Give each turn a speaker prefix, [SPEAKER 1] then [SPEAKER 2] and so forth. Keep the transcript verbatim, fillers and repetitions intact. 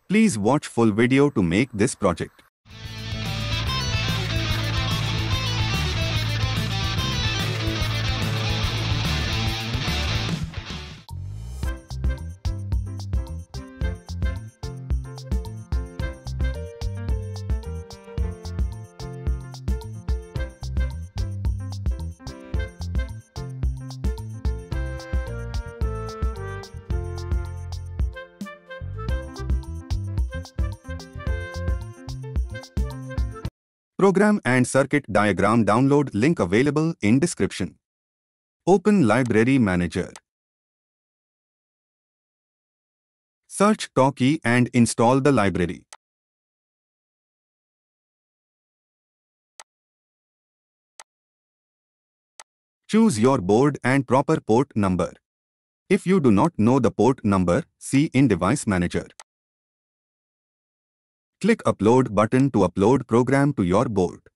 [SPEAKER 1] Please watch full video to make this project. Program and circuit diagram download link available in description. Open Library Manager. Search Talkie and install the library. Choose your board and proper port number. If you do not know the port number, see in Device Manager. Click Upload button to upload program to your board.